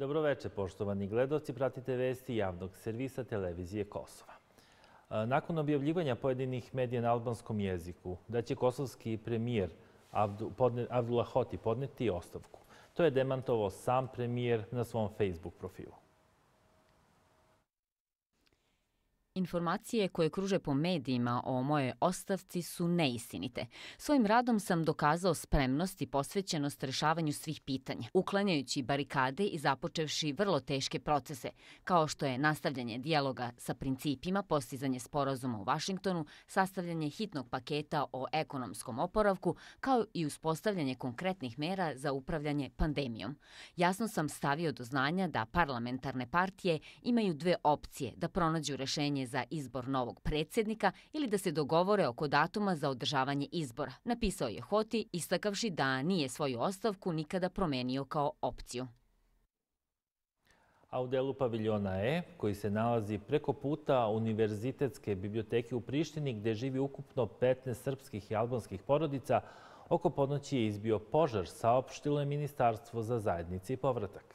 Dobroveče, poštovani gledaoci, pratite vesti javnog servisa televizije Kosova. Nakon objavljivanja pojedinih medija na albanskom jeziku da će kosovski premijer Abdullah Hoti podneti ostavku. To je demantovao sam premijer na svom Facebook profilu. Informacije koje kruže po medijima o mojoj ostavci su neistinite. Svojim radom sam dokazao spremnost i posvećenost rešavanju svih pitanja, uklanjajući barikade i započevši vrlo teške procese, kao što je nastavljanje dijaloga sa principima, postizanje sporazuma u Vašingtonu, sastavljanje hitnog paketa o ekonomskom oporavku, kao i uspostavljanje konkretnih mera za upravljanje pandemijom. Jasno sam stavio do znanja da parlamentarne partije imaju dve opcije da pronađu rešenje za izbor novog predsjednika ili da se dogovore oko datuma za održavanje izbora, napisao je Hoti, istakavši da nije svoju ostavku nikada promenio kao opciju. A u delu paviljona E, koji se nalazi preko puta Univerzitetske biblioteke u Prištini, gde živi ukupno 15 srpskih i albanskih porodica, oko ponoći je izbio požar, saopštilo je Ministarstvo za zajednice i povratak.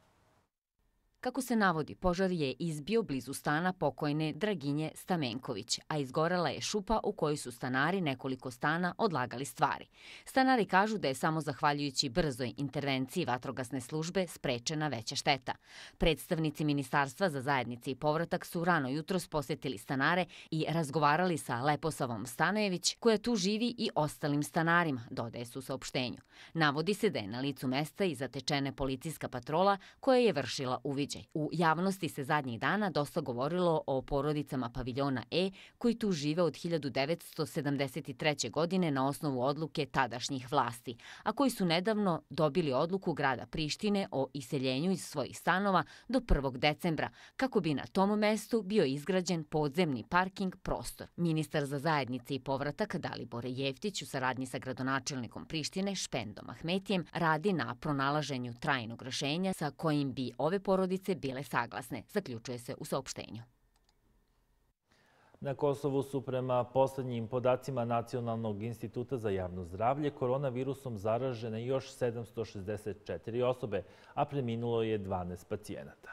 Kako se navodi, požar je izbio blizu stana pokojne Draginje Stamenković, a izgorela je šupa u kojoj su stanari nekoliko stana odlagali stvari. Stanari kažu da je samo zahvaljujući brzoj intervenciji vatrogasne službe sprečena veća šteta. Predstavnici Ministarstva za zajednice i povratak su rano jutros posjetili stanare i razgovarali sa Leposavom Stanojević, koja tu živi, i ostalim stanarima, dodaje se u saopštenju. Navodi se da je na licu mesta i zatečena policijska patrola koja je vršila uviđaj. U javnosti se zadnjih dana dosta govorilo o porodicama paviljona E koji tu žive od 1973. godine na osnovu odluke tadašnjih vlasti, a koji su nedavno dobili odluku grada Prištine o iseljenju iz svojih stanova do 1. decembra, kako bi na tom mestu bio izgrađen podzemni parking prostor. Ministar za zajednice i povratak Dalibor Jeftić u saradnji sa gradonačelnikom Prištine Špendom Ahmetijem radi na pronalaženju trajnog rešenja sa kojim bi ove porodice bile saglasne, zaključuje se u saopštenju. Na Kosovu su prema poslednjim podacima Nacionalnog instituta za javno zdravlje koronavirusom zaražene još 764 osobe, a preminulo je 12 pacijenata.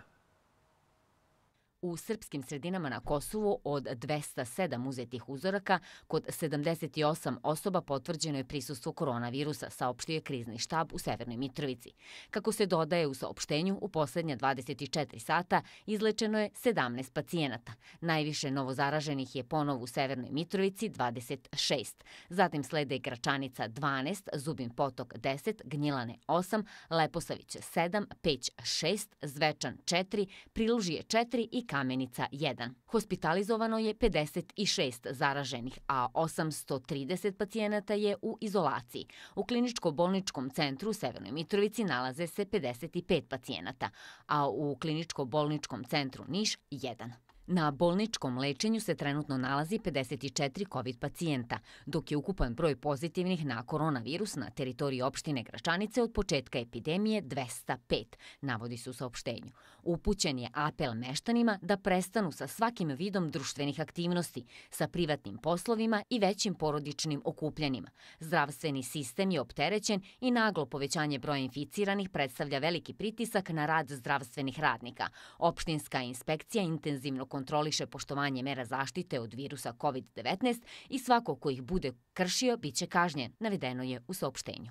U srpskim sredinama na Kosovu od 207 uzetih uzoraka, kod 78 osoba potvrđeno je prisustvo koronavirusa, saopštio je krizni štab u Severnoj Mitrovici. Kako se dodaje u saopštenju, u poslednja 24 sata izlečeno je 17 pacijenata. Najviše novozaraženih je ponovo u Severnoj Mitrovici 26. Zatim slede Gračanica 12, Zubin Potok 10, Gnjilane 8, Leposavić 7, Peć 6, Zvečan 4, Prilužije 4 i Kamenica 1. Hospitalizovano je 56 zaraženih, a 830 pacijenata je u izolaciji. U kliničko-bolničkom centru u Severnoj Mitrovici nalaze se 55 pacijenata, a u kliničko-bolničkom centru Niš 1. Na bolničkom lečenju se trenutno nalazi 54 COVID pacijenta, dok je ukupan broj pozitivnih na koronavirus na teritoriji opštine Gračanice od početka epidemije 205, navodi se u saopštenju. Upućen je apel meštanima da prestanu sa svakim vidom društvenih aktivnosti, sa privatnim poslovima i većim porodičnim okupljanjima. Zdravstveni sistem je opterećen i naglo povećanje broja inficiranih predstavlja veliki pritisak na rad zdravstvenih radnika. Opštinska inspekcija intenzivno kontroliše poštovanje mera zaštite od virusa COVID-19 i svako ko ih bude kršio biće kažnjen, navedeno je u saopštenju.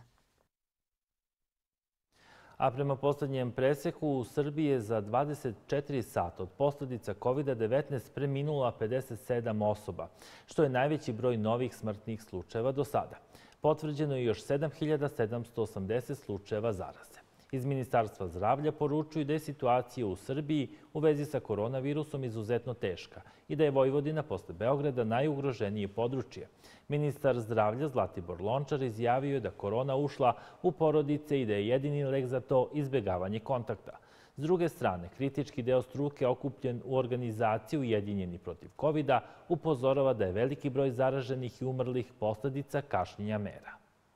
A prema poslednjem preseku u Srbiji je za 24 sata od posledica COVID-19 preminula 57 osoba, što je najveći broj novih smrtnih slučajeva do sada. Potvrđeno je još 7780 slučajeva zaraze. Iz Ministarstva zdravlja poručuju da je situacija u Srbiji u vezi sa koronavirusom izuzetno teška i da je Vojvodina posle Beograda najugroženije područje. Ministar zdravlja Zlatibor Lončar izjavio je da korona ušla u porodice i da je jedini lek za to izbjegavanje kontakta. S druge strane, kritički deo struke okupljen u organizaciji Ujedinjeni protiv COVID-a upozorava da je veliki broj zaraženih i umrlih posledica kašnjenja mera.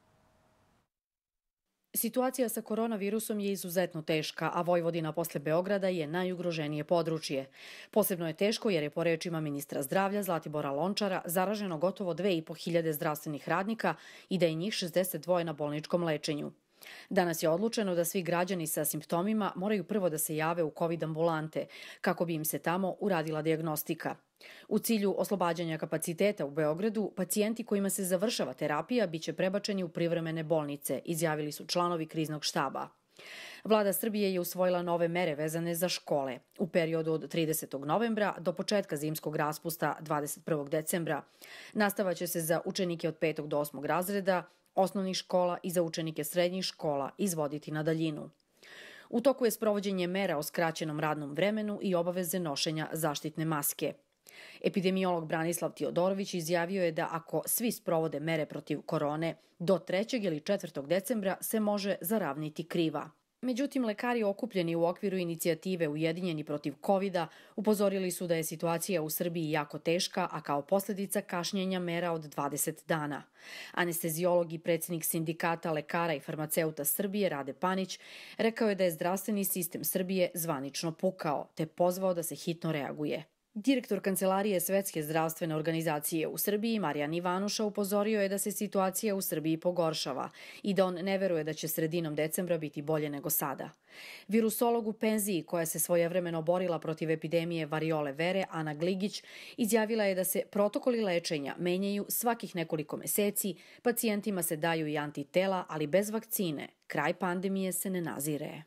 Situacija sa koronavirusom je izuzetno teška, a Vojvodina posle Beograda je najugroženije područje. Posebno je teško jer je po rečima ministra zdravlja Zlatibora Lončara zaraženo gotovo 2500 zdravstvenih radnika i da je njih 62 na bolničkom lečenju. Danas je odlučeno da svi građani sa simptomima moraju prvo da se jave u COVID ambulante, kako bi im se tamo uradila dijagnostika. U cilju oslobađanja kapaciteta u Beogradu, pacijenti kojima se završava terapija biće prebačeni u privremene bolnice, izjavili su članovi kriznog štaba. Vlada Srbije je usvojila nove mere vezane za škole. U periodu od 30. novembra do početka zimskog raspusta 21. decembra nastava će se za učenike od 5. do 8. razreda, osnovnih škola i za učenike srednjih škola izvoditi na daljinu. U toku je sprovođenje mera o skraćenom radnom vremenu i obaveze nošenja zaštitne maske. Epidemiolog Branislav Tiodorović izjavio je da ako svi sprovode mere protiv korone, do 3. ili 4. decembra se može zaravniti kriva. Međutim, lekari okupljeni u okviru inicijative Ujedinjeni protiv COVID-a upozorili su da je situacija u Srbiji jako teška, a kao posljedica kašnjenja mera od 20 dana. Anesteziolog i predsjednik Sindikata lekara i farmaceuta Srbije Rade Panić rekao je da je zdravstveni sistem Srbije zvanično pukao, te pozvao da se hitno reaguje. Direktor Kancelarije Svetske zdravstvene organizacije u Srbiji, Marijan Ivanuša, upozorio je da se situacija u Srbiji pogoršava i da on ne veruje da će sredinom decembra biti bolje nego sada. Virusolog u penziji, koja se svojevremeno borila protiv epidemije variole vere, Ana Gligić, izjavila je da se protokoli lečenja menjaju svakih nekoliko meseci, pacijentima se daju i antitela, ali bez vakcine. Kraj pandemije se ne nazire.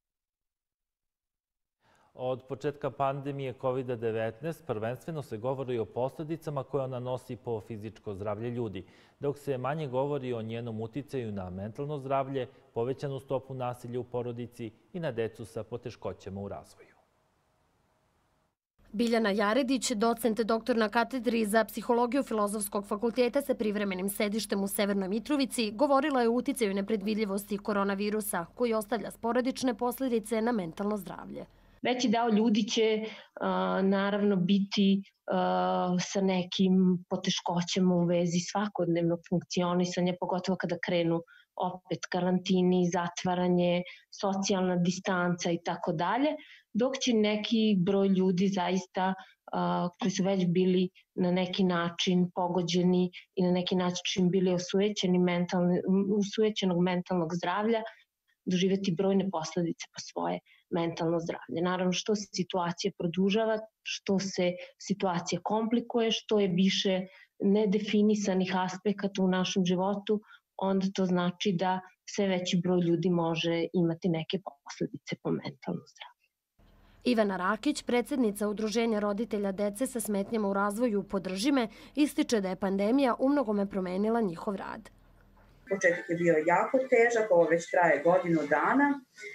Od početka pandemije COVID-19 prvenstveno se govori o posljedicama koje ona nosi po fizičko zdravlje ljudi, dok se manje govori o njenom uticaju na mentalno zdravlje, povećanu stopu nasilja u porodici i na decu sa poteškoćama u razvoju. Biljana Jaredić, docent doktor na katedri za psihologiju Filozofskog fakulteta sa privremenim sedištem u Severnoj Mitrovici, govorila je o uticaju nepredvidljivosti koronavirusa koji ostavlja sporadične posljedice na mentalno zdravlje. Veći deo ljudi će naravno biti sa nekim poteškoćama u vezi svakodnevnog funkcionisanja, pogotovo kada krenu opet karantini, zatvaranje, socijalna distanca i tako dalje, dok će neki broj ljudi zaista koji su već bili na neki način pogođeni i na neki način bili osujećenog mentalnog zdravlja, doživjeti brojne posljedice po svoje mentalno zdravlje. Naravno, što se situacija produžava, što se situacija komplikuje, što je više nedefinisanih aspekata u našem životu, onda to znači da sve veći broj ljudi može imati neke posljedice po mentalno zdravlje. Ivana Rakić, predsjednica Udruženja roditelja dece sa smetnjama u razvoju Podrži me, ističe da je pandemija umnogome promenila njihov rad. Početak je bio jako težak, ovo već traje godinu dana.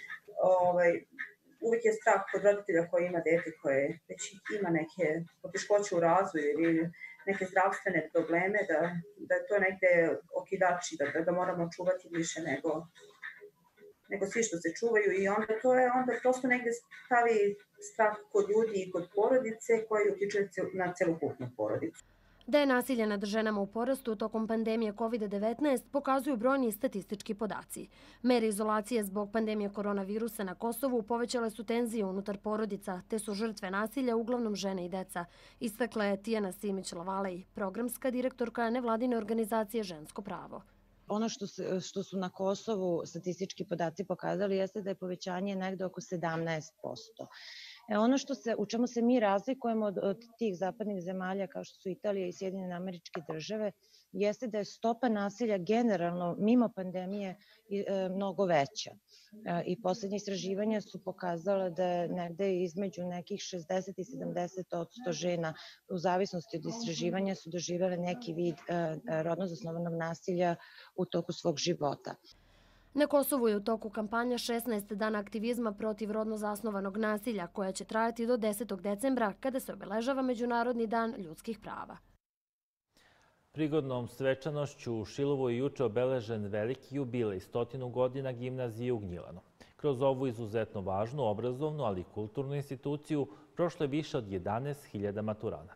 Uvijek je strah kod roditelja koji ima dete koje već ima neke poteškoće u razvoju ili neke zdravstvene probleme, da je to negde okidači, da moramo čuvati više nego svi što se čuvaju i onda to je prosto negde stavi strah kod ljudi i kod porodice koji utiče na celokupnu porodicu. Da je nasilje nad ženama u porastu tokom pandemije COVID-19 pokazuju brojni statistički podaci. Mere izolacije zbog pandemije koronavirusa na Kosovu povećale su tenzije unutar porodica, te su žrtve nasilja uglavnom žene i deca, istakla je Tijana Simić-Lavalej, programska direktorka nevladine organizacije Žensko pravo. Ono što su na Kosovu statistički podaci pokazali jeste da je povećanje negde oko 17%. Ono u čemu se mi razlikujemo od tih zapadnih zemalja kao što su Italija i Sjedinjene Američke Države jeste da je stopa nasilja generalno mimo pandemije mnogo veća. I poslednje istraživanja su pokazala da je negde između nekih 60 i 70% žena u zavisnosti od istraživanja su doživjele neki vid rodno zasnovanog nasilja u toku svog života. Na Kosovu je u toku kampanja 16 dana aktivizma protiv rodno zasnovanog nasilja koja će trajati do 10. decembra kada se obeležava Međunarodni dan ljudskih prava. Prigodnom svečanošću u Šilovu je juče obeležen veliki jubilej 100 godina gimnazije u Gnjilanu. Kroz ovu izuzetno važnu obrazovnu, ali i kulturnu instituciju prošlo je više od 11.000 maturanata.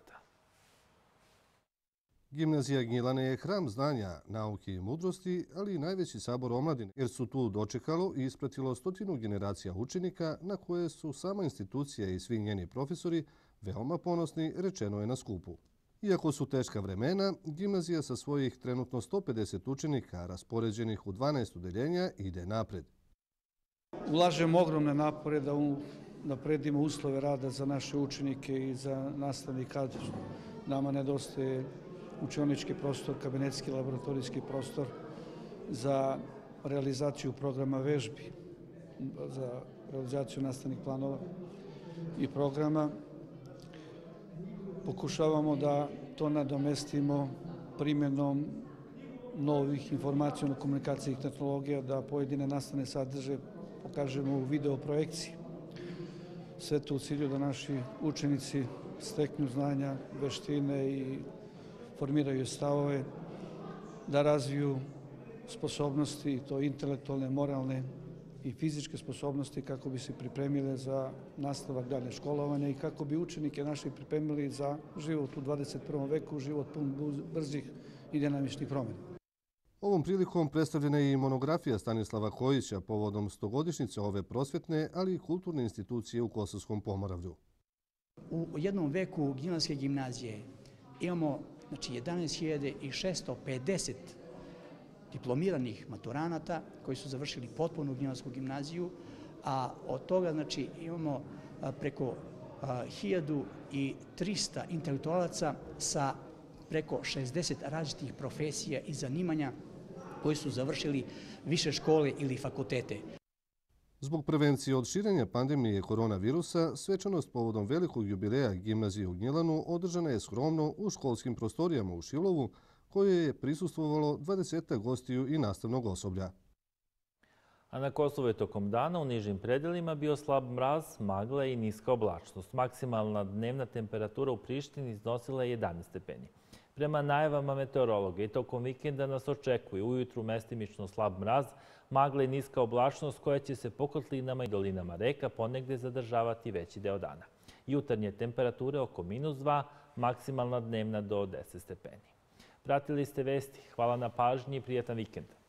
Gimnazija Gnjilane je hram znanja, nauke i mudrosti, ali i najveći sabor omladine, jer su tu dočekalo i ispratilo 100 generacija učenika na koje su sama institucija i svi njeni profesori veoma ponosni, rečeno je na skupu. Iako su teška vremena, gimnazija sa svojih trenutno 150 učenika raspoređenih u 12 udeljenja ide napred. Ulažemo ogromne napore da napredimo uslove rada za naše učenike i za nastavni kadar. Nama nedostaje učionički prostor, kabinetski laboratorijski prostor za realizaciju programa vežbi, za realizaciju nastavnih planova i programa. Pokušavamo da to nadomestimo primjenom novih informacijno-komunikacijnih tehnologija, da pojedine nastavne sadržaje pokažemo u video projekciji. Sve to u cilju da naši učenici steknu znanja, veštine i formiraju stavove, da razviju sposobnosti, to intelektualne, moralne i fizičke sposobnosti kako bi se pripremile za nastavak dalje školovanja i kako bi učenike naši pripremili za život u 21. veku, život pun brzih i dinamičnih promjena. Ovom prilikom predstavljena je i monografija Stanislava Kojića povodom 100-godišnjice ove prosvjetne, ali i kulturne institucije u Kosovskom Pomoravlju. U jednom veku Gnjilanske gimnazije imamo 11.650 diplomiranih maturanata koji su završili potpuno Gnjilansku gimnaziju, a od toga imamo preko 1300 intelektualaca sa preko 60 različitih profesija i zanimanja koji su završili više škole ili fakultete. Zbog prevencije od širenja pandemije koronavirusa, svečanost povodom velikog jubileja gimnazije u Gnjilanu održana je skromno u školskim prostorijama u Šilovu, koje je prisustvovalo 20 gostiju i nastavnog osoblja. A na Kosovu je tokom dana u nižim predelima bio slab mraz, magla i niska oblačnost. Maksimalna dnevna temperatura u Prištini iznosila je 11 stepeni. Prema najavama meteorologa i tokom vikenda nas očekuje ujutru mestimično slab mraz, magla i niska oblačnost koja će se po kotlinama i dolinama reka ponegde zadržavati veći deo dana. Jutarnje temperature oko -2, maksimalna dnevna do 10 stepeni. Pratili ste vesti. Hvala na pažnji i prijatan vikend.